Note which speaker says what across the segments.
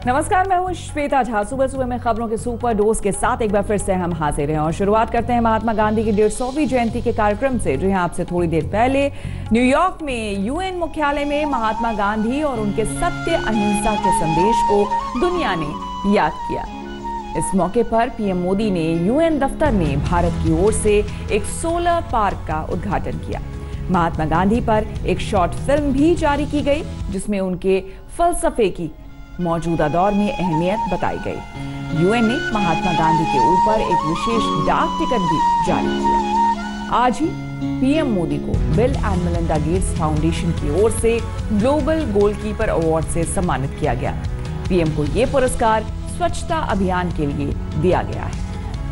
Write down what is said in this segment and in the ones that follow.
Speaker 1: नमस्कार, मैं हूं श्वेता झा। सुबह सुबह में खबरों के सुपर डोज के साथ एक बार फिर से हम हाजिर हैं और शुरुआत करते हैं महात्मा गांधी की 150वीं जयंती के कार्यक्रम से। जी हां, आपसे थोड़ी देर पहले न्यूयॉर्क में यूएन मुख्यालय में महात्मा गांधी और उनके सत्य अहिंसा के संदेश को दुनिया ने याद किया। इस मौके पर पीएम मोदी ने यूएन दफ्तर में भारत की ओर से एक सोलर पार्क का उद्घाटन किया। महात्मा गांधी पर एक शॉर्ट फिल्म भी जारी की गई जिसमें उनके फलसफे की मौजूदा दौर में अहमियत बताई गई। यूएन ने महात्मा गांधी के ऊपर एक विशेष डाक टिकट भी जारी किया। आज ही पीएम मोदी को Bill and Melinda Gates Foundation की ओर से ग्लोबल गोलकीपर अवार्ड से सम्मानित किया गया। पीएम को यह पुरस्कार स्वच्छता अभियान के लिए दिया गया है।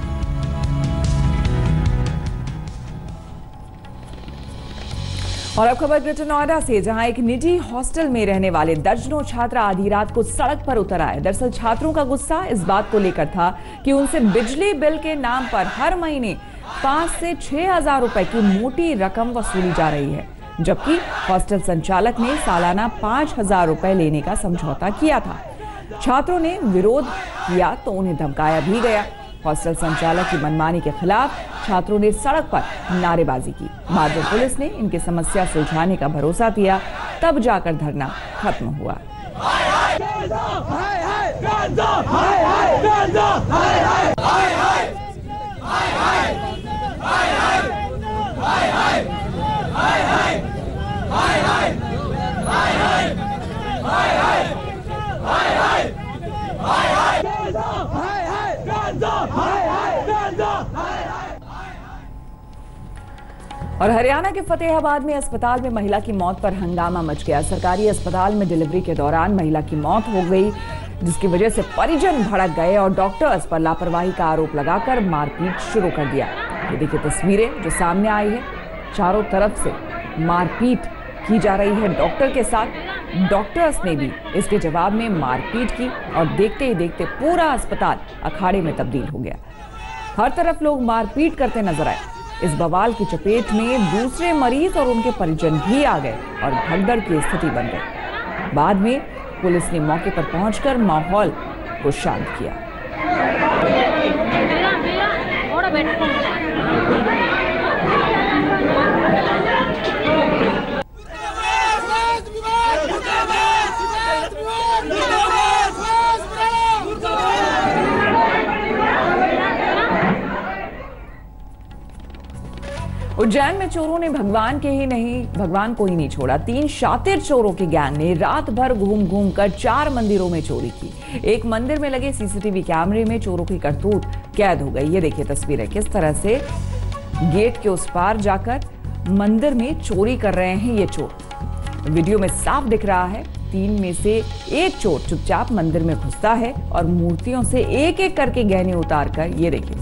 Speaker 1: और अब खबर ग्रेटर नोएडा से, जहां एक निजी हॉस्टल में रहने वाले दर्जनों छात्र आधी रात को सड़क पर उतर आए। दरअसल छात्रों का गुस्सा इस बात को लेकर था कि उनसे बिजली बिल के नाम पर हर महीने 5 से 6 हजार रुपए की मोटी रकम वसूली जा रही है, जबकि हॉस्टल संचालक ने सालाना 5 हजार रुपए लेने का समझौता किया था। छात्रों ने विरोध किया तो उन्हें धमकाया भी गया। हॉस्टल संचालक की मनमानी के खिलाफ छात्रों ने सड़क पर नारेबाजी की। बाद में पुलिस ने इनकी समस्या सुलझाने का भरोसा दिया, तब जाकर धरना खत्म हुआ। और हरियाणा के फतेहाबाद में अस्पताल में महिला की मौत पर हंगामा मच गया। सरकारी अस्पताल में डिलीवरी के दौरान महिला की मौत हो गई, जिसकी वजह से परिजन भड़क गए और डॉक्टर्स पर लापरवाही का आरोप लगाकर मारपीट शुरू कर दिया। ये देखिए तस्वीरें जो सामने आई है, चारों तरफ से मारपीट की जा रही है डॉक्टर के साथ। डॉक्टर्स ने भी इसके जवाब में मारपीट की और देखते ही देखते पूरा अस्पताल अखाड़े में तब्दील हो गया। हर तरफ लोग मारपीट करते नजर आए। इस बवाल की चपेट में दूसरे मरीज और उनके परिजन भी आ गए और भगदड़ की स्थिति बन गई। बाद में पुलिस ने मौके पर पहुंचकर माहौल को शांत किया। उज्जैन में चोरों ने भगवान को ही नहीं छोड़ा। 3 शातिर चोरों की गैंग ने रात भर घूम घूम कर 4 मंदिरों में चोरी की। एक मंदिर में लगे सीसीटीवी कैमरे में चोरों की करतूत कैद हो गई। ये देखिए तस्वीरें, किस तरह से गेट के उस पार जाकर मंदिर में चोरी कर रहे हैं ये चोर। वीडियो में साफ दिख रहा है 3 में से एक चोर चुपचाप मंदिर में घुसता है और मूर्तियों से एक एक करके गहने उतार कर, ये देखिए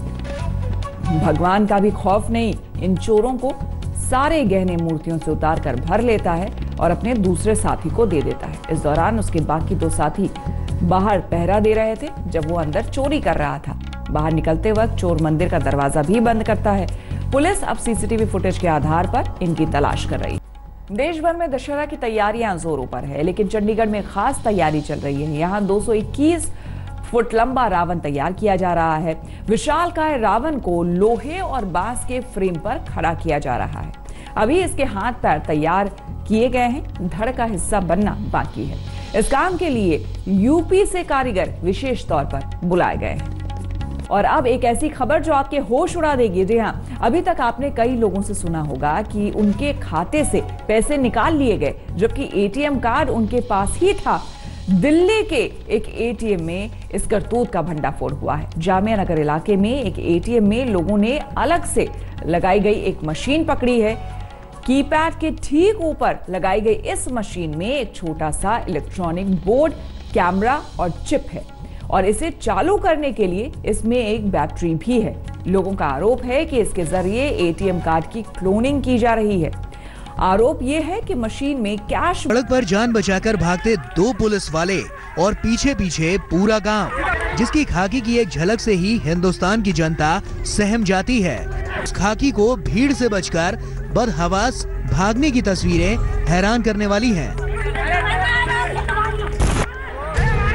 Speaker 1: भगवान का भी खौफ नहीं, इन चोरों को सारे गहने मूर्तियों से उतार कर भर लेता है और अपने दूसरे साथी को दे देता है। इस दौरान उसके बाकी 2 साथी बाहर पहरा दे रहे थे जब वो अंदर चोरी कर रहा था। बाहर निकलते वक्त चोर मंदिर का दरवाजा भी बंद करता है। पुलिस अब सीसीटीवी फुटेज के आधार पर इनकी तलाश कर रही है। देश भर में दशहरा की तैयारियां जोरों पर है, लेकिन चंडीगढ़ में खास तैयारी चल रही है। यहाँ 221 फुट लंबा रावण तैयार किया जा रहा है। विशालकाय रावण को लोहे और बांस के फ्रेम पर खड़ा किया जा रहा है। अभी इसके हाथ पैर तैयार किए गए हैं, धड़ का हिस्सा बनना बाकी है। इस काम के लिए यूपी से कारीगर विशेष तौर पर बुलाए गए हैं। और अब एक ऐसी खबर जो आपके होश उड़ा देगी। जी हाँ, अभी तक आपने कई लोगों से सुना होगा कि उनके खाते से पैसे निकाल लिए गए जबकि एटीएम कार्ड उनके पास ही था। दिल्ली के एक एटीएम में इस करतूत का भंडाफोड़ हुआ है। जामिया नगर इलाके में एक एटीएम में लोगों ने अलग से लगाई गई एक मशीन पकड़ी है। कीपैड के ठीक ऊपर लगाई गई इस मशीन में एक छोटा सा इलेक्ट्रॉनिक बोर्ड, कैमरा और चिप है और इसे चालू करने के लिए इसमें एक बैटरी भी है। लोगों का आरोप है कि इसके जरिए एटीएम कार्ड की क्लोनिंग की जा रही है। आरोप यह है कि मशीन में कैश।
Speaker 2: सड़क पर जान बचाकर भागते 2 पुलिस वाले और पीछे पीछे पूरा गांव, जिसकी खाकी की एक झलक से ही हिंदुस्तान की जनता सहम जाती है। उस खाकी को भीड़ से बचकर बदहवास भागने की तस्वीरें हैरान करने वाली हैं।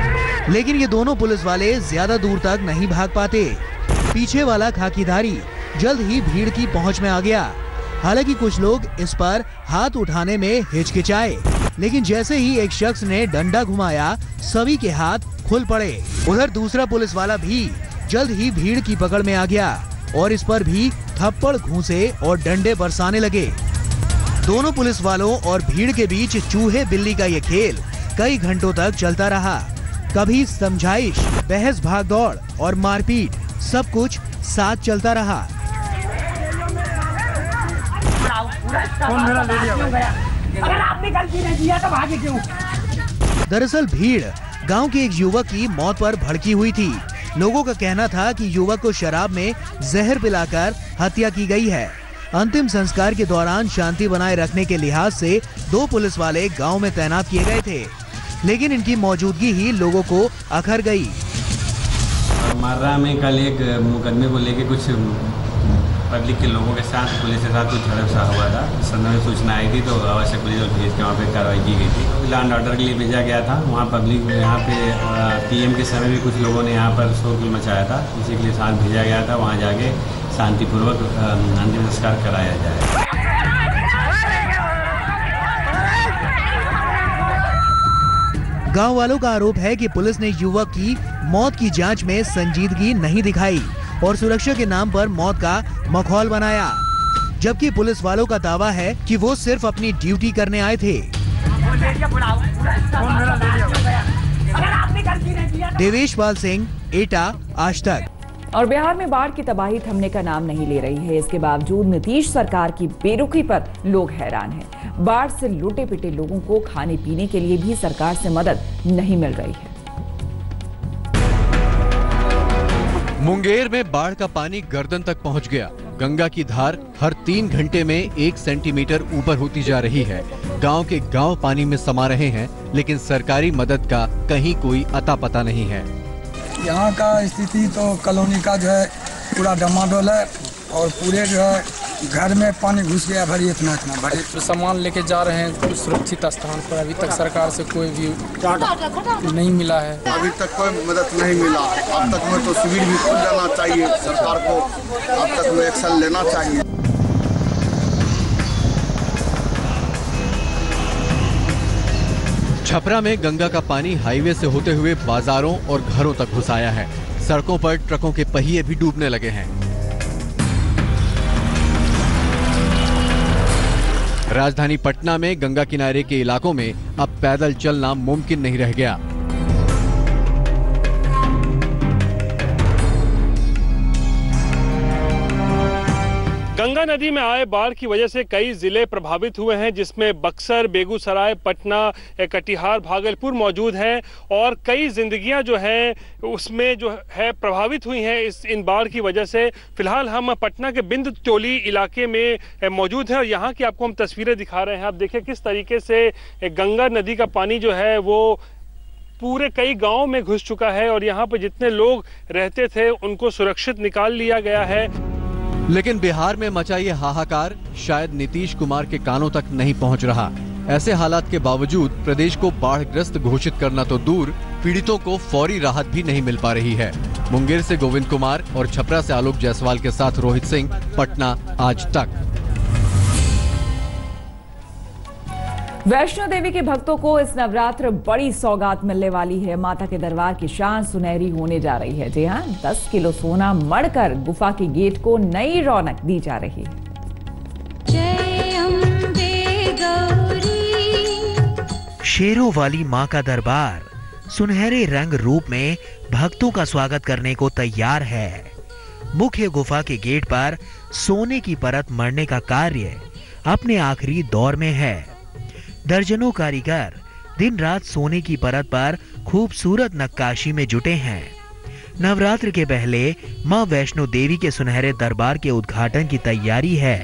Speaker 2: लेकिन ये दोनों पुलिस वाले ज्यादा दूर तक नहीं भाग पाते। पीछे वाला खाकीधारी जल्द ही भीड़ की पहुंच में आ गया। हालांकि कुछ लोग इस पर हाथ उठाने में हिचकिचाए, लेकिन जैसे ही एक शख्स ने डंडा घुमाया, सभी के हाथ खुल पड़े। उधर दूसरा पुलिस वाला भी जल्द ही भीड़ की पकड़ में आ गया और इस पर भी थप्पड़, घूंसे और डंडे बरसाने लगे। दोनों पुलिस वालों और भीड़ के बीच चूहे बिल्ली का ये खेल कई घंटों तक चलता रहा। कभी समझाइश, बहस, भागदौड़ और मारपीट, सब कुछ साथ चलता रहा।
Speaker 3: अगर आपने गलती नहीं किया तो भागे क्यों?
Speaker 2: दरअसल भीड़ गांव के एक युवक की मौत पर भड़की हुई थी। लोगों का कहना था कि युवक को शराब में जहर पिलाकर हत्या की गई है। अंतिम संस्कार के दौरान शांति बनाए रखने के लिहाज से 2 पुलिस वाले गांव में तैनात किए गए थे, लेकिन इनकी मौजूदगी ही लोगों को अखर गई।
Speaker 4: मार्रा में कल एक मुकदमे को लेकर कुछ पब्लिक के लोगों के साथ, पुलिस के साथ कुछ झड़प सा हुआ था। इस संदर्भ में सूचना आई थी तो आवश्यक पुलिस बल भेज के वहाँ पे कार्रवाई की गई थी। लैंड ऑर्डर के लिए भेजा गया था। वहाँ पब्लिक यहाँ पे पीएम के समय भी कुछ लोगों ने यहाँ पर शोरगुल मचाया था, इसी के लिए साथ भेजा गया था। वहाँ जाके शांतिपूर्वक अंतिम संस्कार कराया जाए।
Speaker 2: गांव वालों का आरोप है कि पुलिस ने युवक की मौत की जांच में संजीदगी नहीं दिखाई और सुरक्षा के नाम पर मौत का मखौल बनाया, जबकि पुलिस वालों का दावा है कि वो सिर्फ अपनी ड्यूटी करने आए थे। देवेश पाल सिंह, एटा, आज तक।
Speaker 1: और बिहार में बाढ़ की तबाही थमने का नाम नहीं ले रही है। इसके बावजूद नीतीश सरकार की बेरुखी पर लोग हैरान हैं। बाढ़ से लूटे पिटे लोगों को खाने पीने के लिए भी सरकार से मदद नहीं मिल रही है।
Speaker 5: मुंगेर में बाढ़ का पानी गर्दन तक पहुंच गया। गंगा की धार हर 3 घंटे में 1 सेंटीमीटर ऊपर होती जा रही है। गांव के गांव पानी में समा रहे हैं, लेकिन सरकारी मदद का कहीं कोई अता पता नहीं है।
Speaker 6: यहाँ का स्थिति तो कॉलोनी का जो है पूरा डमाडोल है और पूरे जो है घर में पानी घुस गया भरी, इतना भरी।
Speaker 7: सामान लेके जा रहे हैं सुरक्षित स्थान पर। अभी तक सरकार से कोई भी नहीं मिला है।
Speaker 8: अभी तक कोई मदद नहीं मिला। अब तक में तो शिविर भी खुल जाना चाहिए, सरकार को अब तक में एक्शन लेना चाहिए।
Speaker 5: छपरा में गंगा का पानी हाईवे से होते हुए बाजारों और घरों तक घुस आया है। सड़कों पर ट्रकों के पहिए भी डूबने लगे हैं। राजधानी पटना में गंगा किनारे के इलाकों में अब पैदल चलना मुमकिन नहीं रह गया।
Speaker 9: गंगा नदी में आए बाढ़ की वजह से कई जिले प्रभावित हुए हैं, जिसमें बक्सर, बेगूसराय, पटना, कटिहार, भागलपुर मौजूद हैं और कई जिंदगियां जो हैं उसमें जो है प्रभावित हुई हैं इन बाढ़ की वजह से। फिलहाल हम पटना के बिंद टोली इलाके में मौजूद हैं और यहाँ की आपको हम तस्वीरें दिखा रहे हैं। आप देखिए किस तरीके से गंगा नदी का पानी जो है वो पूरे कई गाँव में घुस चुका है और यहाँ पर जितने लोग रहते थे उनको सुरक्षित निकाल लिया गया है।
Speaker 5: लेकिन बिहार में मचा ये हाहाकार शायद नीतीश कुमार के कानों तक नहीं पहुंच रहा। ऐसे हालात के बावजूद प्रदेश को बाढ़ग्रस्त घोषित करना तो दूर, पीड़ितों को फौरी राहत भी नहीं मिल पा रही है। मुंगेर से गोविंद कुमार और छपरा से आलोक जायसवाल के साथ रोहित सिंह, पटना, आज तक।
Speaker 1: वैष्णो देवी के भक्तों को इस नवरात्र बड़ी सौगात मिलने वाली है। माता के दरबार की शान सुनहरी होने जा रही है। जी हाँ, 10 किलो सोना मढ़कर गुफा के गेट को नई रौनक दी जा रही है।
Speaker 10: जय अम्बे गौरी।
Speaker 2: शेरों वाली मां का दरबार सुनहरे रंग रूप में भक्तों का स्वागत करने को तैयार है। मुख्य गुफा के गेट पर सोने की परत मढ़ने का कार्य अपने आखिरी दौर में है। दर्जनों कारीगर दिन रात सोने की परत पर खूबसूरत नक्काशी में जुटे हैं। नवरात्र के पहले मां वैष्णो देवी के सुनहरे दरबार के उद्घाटन की तैयारी है।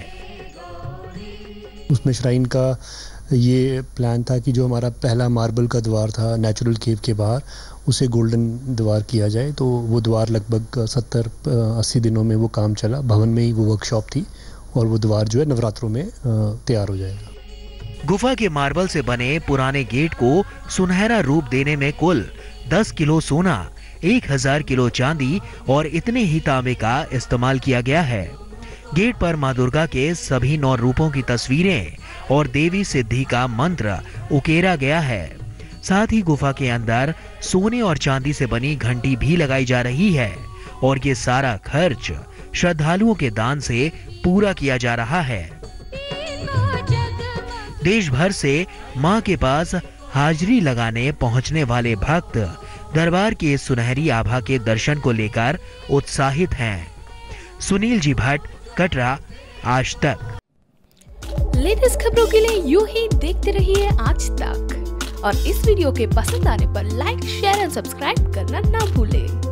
Speaker 11: उसमें श्राइन का ये प्लान था कि जो हमारा पहला मार्बल का द्वार था नेचुरल केव के बाहर, उसे गोल्डन द्वार किया जाए। तो वो द्वार लगभग 70-80 दिनों में वो काम चला। भवन में ही वो वर्कशॉप थी और वो द्वार जो है नवरात्रों में तैयार हो जाएगा।
Speaker 2: गुफा के मार्बल से बने पुराने गेट को सुनहरा रूप देने में कुल 10 किलो सोना, 1000 किलो चांदी और इतने ही तांबे का इस्तेमाल किया गया है। गेट पर मां दुर्गा के सभी 9 रूपों की तस्वीरें और देवी सिद्धि का मंत्र उकेरा गया है। साथ ही गुफा के अंदर सोने और चांदी से बनी घंटी भी लगाई जा रही है और ये सारा खर्च श्रद्धालुओं के दान से पूरा किया जा रहा है। देश भर से मां के पास हाजिरी लगाने पहुंचने वाले भक्त दरबार की इस सुनहरी आभा के दर्शन को लेकर उत्साहित हैं। सुनील जी भट्ट, कटरा, आज तक।
Speaker 12: लेटेस्ट खबरों के लिए यूं ही देखते रहिए आज तक और इस वीडियो के पसंद आने पर लाइक, शेयर और सब्सक्राइब करना ना भूलें।